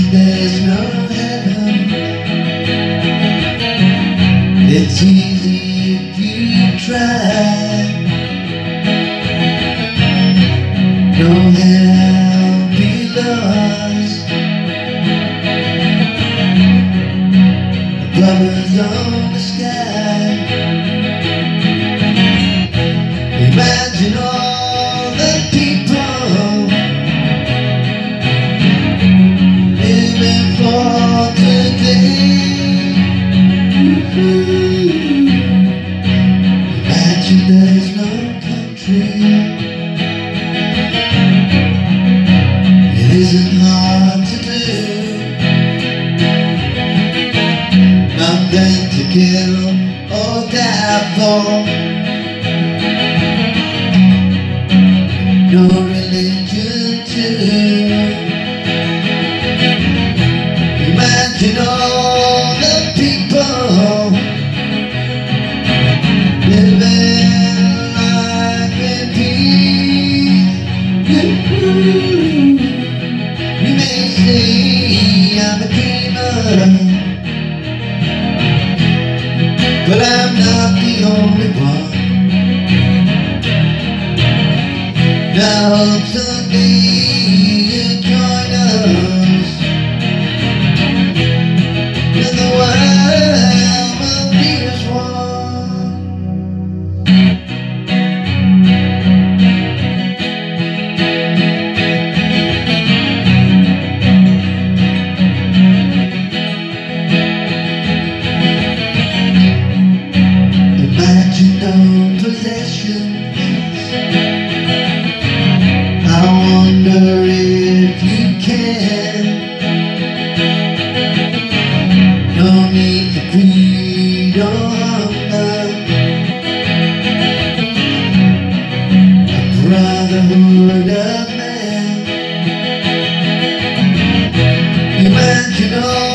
there's no heaven. It's easy if you try. No hell below. Lovers on the sky. Imagine all the people living for today. Imagine there's no country. It isn't hard to do. Nothing to kill or die for. No religion too. Imagine all the people living life in peace. You may say I'm a dreamer, but I'm not the only one. I hope someday you'll join us, and the world will be as one. Imagine no possessions. I wonder if you can. No need for greed or hunger. A brotherhood of man. Imagine all